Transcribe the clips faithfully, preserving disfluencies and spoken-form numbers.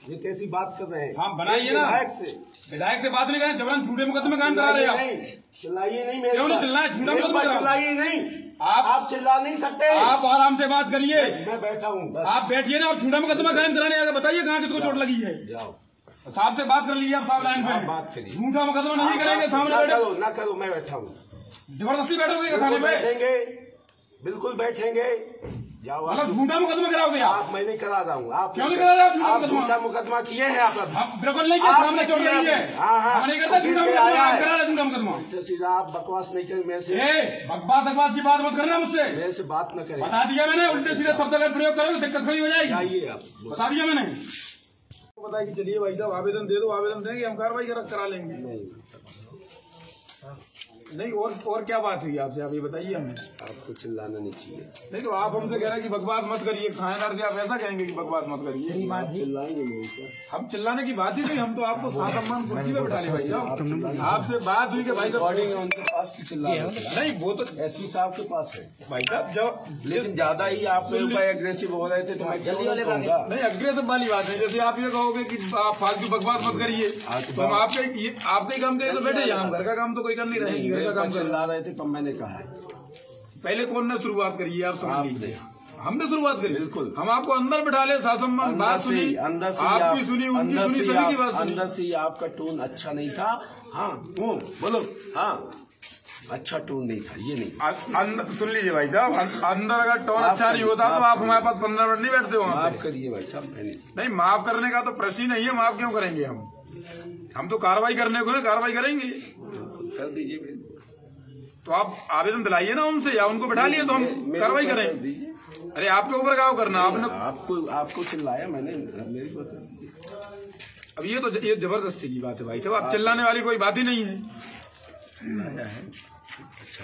ये कैसी बात कर रहे हैं? हाँ बनाइए ना, विधायक से विधायक से बात नहीं करें, जबरन झूठे मुकदमे कायम करा रहे हैं। चिल्लाइए नहीं, मेरे क्यों नहीं चिल्लाए? झूठा मुकदमा चिल्लाइए नहीं, आप आप चिल्ला नहीं सकते। आप आराम से बात करिए। मैं बैठा हूँ, आप बैठिए ना, और झूठा मुकदमा कायम कराने आगे बताइए कहाँ किसको चोट लगी है। साहब से बात कर लीजिए, आप साहब लाइन पे बात करिए। झूठा मुकदमा नहीं करेंगे, सामने बैठो ना करो, मैं बैठा हूँ। जबरदस्ती बैठोगे थाने में? बैठेंगे, बिल्कुल बैठेंगे। जाओ, मतलब झूठा मुकदमा कराओगे आप? मैं नहीं करा रहा हूँ। आप क्यों नहीं करा रहे? आप झूठा मुकदमा किए हैं आप? बिल्कुल नहीं किया, सामने चोट लगी है। हाँ हाँ, नहीं करता झूठा मुकदमा, आप करा रहे झूठा मुकदमा। सीधा आप बकवास नहीं करें मेरे से। बकवास बकवास की बात मत करना मुझसे। मेरे से बात न करें। बता दिया मैंने, उल्टे सीधे शब्द अगर प्रयोग करोगे दिक्कत खड़ी हो जाएगी। आइए आप, बता दिया मैंने। बताया कि चलिए भाई साहब आवेदन दे दो, आवेदन देंगे, हम कार्रवाई करा लेंगे। नहीं नहीं, और और क्या बात हुई आपसे, आप ये बताइए हमें। आपको चिल्लाना नहीं चाहिए। नहीं तो आप हमसे कह रहे हैं कि बकवास मत करिए, थानेदार से आप ऐसा कहेंगे कि बकवास मत करिए। चिल्लाएंगे नहीं, हम चिल्लाने की बात ही नहीं, हम तो आपको सम्मान कुर्सी पे बैठा ले भाई साहब। आपसे बात हुई कि भाई साहब उनके पास की चिल्ला नहीं, वो तो एसपी साहब के पास है भाई साहब। जब लेकिन ज्यादा ही आप मेरे ऊपर एग्रेसिव हो रहे थे तो मैं जल्दी वाले नहीं, अग्रेसिव वाली बात है। जैसे आप ये कहोगे कि आप फालतू बकवास मत करिए, तो हम आपके आपके ही काम करें तो बैठे, हम घर का काम तो कोई कर नहीं रहे, घर का काम चिल्ला रहे थे, तब मैंने कहा पहले कौन ने शुरुआत करी है? आप समझ लीजिए, हमने शुरुआत करी। बिल्कुल, हम आपको अंदर बैठा ले, सासम्मान बात सुनी, अंदर से आपकी सुनी, उनकी सुनी, सभी की बात सुनी। अंदर से आपका टोन अच्छा नहीं था। हाँ बोलो, हाँ अच्छा टोन नहीं था, ये नहीं। अंदर सुन लीजिए भाई साहब, अंदर अगर टोन अच्छा नहीं होता तो आप हमारे पास पंद्रह मिनट नहीं बैठते हो। माफ करिए भाई साहब। नहीं, माफ करने का तो प्रश्न ही नहीं है, माफ क्यों करेंगे हम? हम तो कार्रवाई करने को है, कार्रवाई करेंगे। कर दीजिए। तो आप आवेदन दिलाइए ना उनसे, या उनको बैठा लिए तो हम कार्रवाई करें। अरे आपके ऊपर क्या करना, आपने आपको आपको चिल्लाया मैंने, मेरी बात। अब ये तो ये जबरदस्ती की बात है भाई साहब, आप चिल्लाने वाली कोई बात ही नहीं है। अच्छा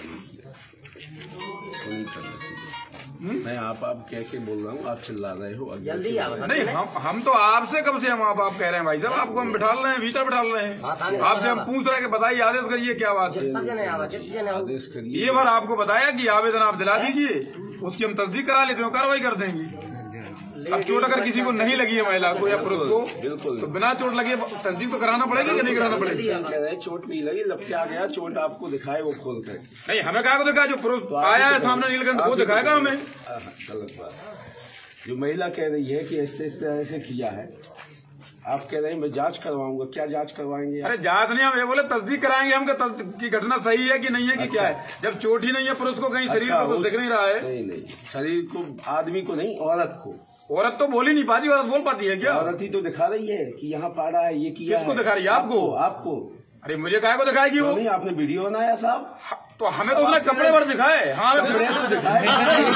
नहीं करना चाहिए। मैं आप आप कह के बोल रहा हूँ, आप चिल्ला रहे हो। जल्दी नहीं, हम हम तो आपसे कब से हम आप आप कह रहे हैं भाई साहब, आपको हम बिठा रहे हैं, भीतर बिठा रहे हैं। आपसे हम पूछ रहे हैं कि बताइए, आदेश करिए क्या बात है। आदेश करिए। ये बार आपको बताया कि आवेदन आप दिला दीजिए, उसकी हम तस्दीक करा लेते हैं, कार्रवाई कर देंगे। अब चोट अगर किसी को नहीं लगी है, महिला को या पुरुष को, बिल्कुल तो बिना चोट लगे तस्दीक तो कराना पड़ेगी कि नहीं कराना पड़ेगी? चोट नहीं लगी, लपके आ गया, चोट आपको दिखाए वो खोल कर। नहीं, हमें क्या को दिखाया? जो पुरुष आया है सामने नीलकंठ, वो दिखाएगा हमें। गलत बात। जो महिला कह रही है कि इस तरह से किया है, आप कह रहे हैं मैं जांच करवाऊंगा। क्या जांच करवाएंगे? अरे जांच नहीं, हम ये बोले तस्दीक कराएंगे हम की घटना सही है कि नहीं है कि क्या है। जब चोट ही नहीं है पुरुष को, कहीं शरीर को दिख नहीं रहा है। नहीं नहीं, शरीर को, आदमी को नहीं, औरत को। औरत तो बोल ही नहीं पाती, औरत बोल पाती है क्या? औरत ही तो दिखा रही है कि यहाँ पाड़ा है, ये किया। किसको दिखा रही है? आपको? आपको। अरे मुझे काय को दिखाएगी वो? नहीं, आपने वीडियो बनाया साहब, तो हमें तो उसने कपड़े पर दिखाए। हाँ, कपड़े तो दिखाए।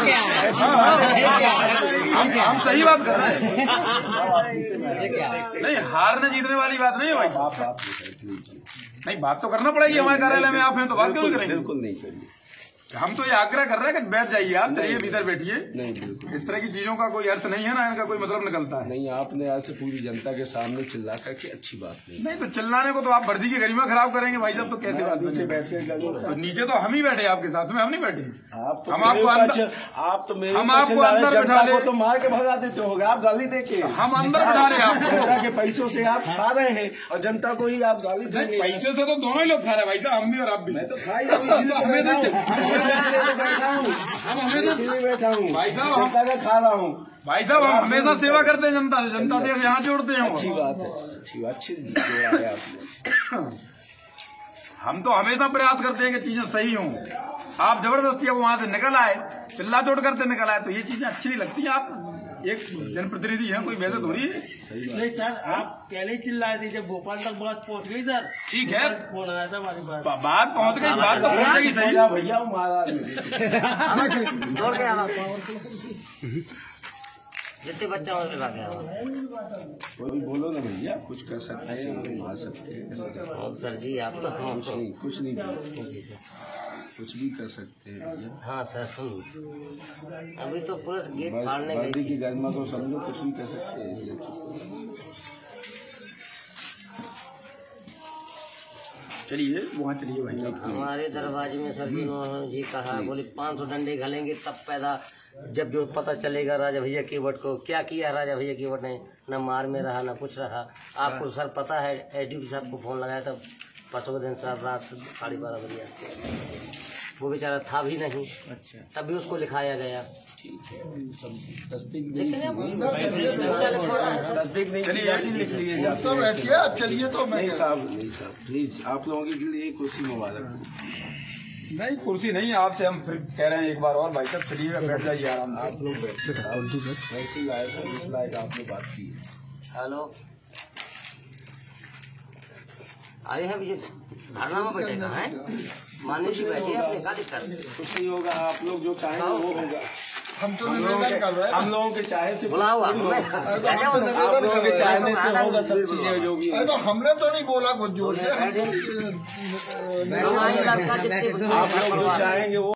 हम सही बात कर रहे हैं। नहीं, हारने जीतने वाली बात नहीं है भाई। नहीं, बात तो करना पड़ेगी, हमारे कार्यालय में आप हैं तो बात क्यों नहीं करेंगे? बिल्कुल नहीं करेंगे। हम तो ये आग्रह कर रहे हैं कि बैठ जाइए आप, चलिए भीतर बैठिए। नहीं, बिल्कुल इस तरह की चीजों का कोई अर्थ नहीं है ना, इनका कोई मतलब निकलता है नहीं। आपने आज से पूरी जनता के सामने चिल्ला करके अच्छी बात नहीं। नहीं तो चिल्लाने को तो आप वर्दी की गरिमा खराब करेंगे भाई साहब, तो कैसे बात? नीचे बैठे, तो नीचे तो हम ही बैठे आपके साथ में, हम नहीं बैठे। आप तो हम आपको अंदर, आप तो मेरे हम आपको अंदर बिठा ले तो मार के भगा देते हो, आप गाली देके। हम अंदर बिठा रहे हैं आपको। जनता के पैसों से आप खा रहे हैं और जनता को ही आप गाली देंगे। पैसों से तो दोनों ही लोग खा रहे हैं भाई साहब, हम भी और आप भी। मैं तो खा ही हूँ, हम हमेशा बैठा हूँ भाई साहब, जनता का खा रहा हूँ भाई साहब। हम हमेशा सेवा करते हैं जनता से, जनता से यहाँ जोड़ते हैं। अच्छी बात है, अच्छी बात, अच्छी जोड़ा है आपने। हम तो हमेशा प्रयास करते हैं कि चीजें सही हों। आप जबरदस्ती अब वहां से निकल आए, चिल्ला चोट करते निकल आए, तो ये चीजें अच्छी नहीं लगती। आप एक जनप्रतिनिधि है, कोई बेइज्जत हो रही है? नहीं सर, आप पहले ही चिल्लाए थे, जब भोपाल तक बात पहुंच गई सर। ठीक है, फोन आया था हमारी बात बात पहुंच गई, बात तो पहुंचेगी सही भैया। महाराज जितने बच्चा कोई बोलो ना भैया, कुछ कर सकते हैं, मार सकते हैं सर जी। आप तो कुछ नहीं, कुछ नहीं कुछ भी कर सकते हैं भैया। हाँ सर, सुन, अभी तो पुलिस गेट फाड़ने गई की गरिमा को समझो, कुछ भी कर सकते हैं। चलिए वहाँ चलिए भाई साहब। हमारे दरवाजे में सर जी उन्होंने जी कहा, बोले पाँच सौ डंडे घलेंगे तब पैदा, जब जो पता चलेगा राजा भैया केवट को क्या किया राजा भैया केवट ने, न मार में रहा न कुछ रहा। आपको सर पता है एडीओ साहब को फोन लगाया था परसों के दिन साहब रात साढ़े बारह बजे, वो बेचारा था भी नहीं। अच्छा, तभी उसको लिखाया गया। ठीक है, सब तस्दीक लेकिन अब तस्दीक नहीं चलिए किया, एक दिन लिख लीजिए आप। तो बैठिए आप, चलिए तो मैं नहीं साहब, नहीं साहब, प्लीज आप लोगों के लिए कुर्सी मुबारक। नहीं कुर्सी नहीं, आपसे हम फिर कह रहे हैं एक बार और भाई साहब चलिए बैठ जाइए आराम से। आप लोग बैठे, वैसे ही आए थे, इस लायक आपने बात की है। हेलो, आए हैं ये धरना में बैठेगा है, मान्य जी बैठे अपने का दिक्कत कुछ नहीं होगा, आप लोग जो चाहेंगे वो होगा। हम तो हम लोगों निवेदन कर रहे के हैं। हम लोगों के चाहे से बुला हुआ थोड़ी होगा। हमें। तो हम तो आप निवेदन लोगों कर के रहे चाहने हैं। से होगा सब चीजें जो भी अरे तो हमने तो नहीं बोला कुछ जोर से, हम तो हमारी लड़का जितनी आप लोग जो चाहेंगे वो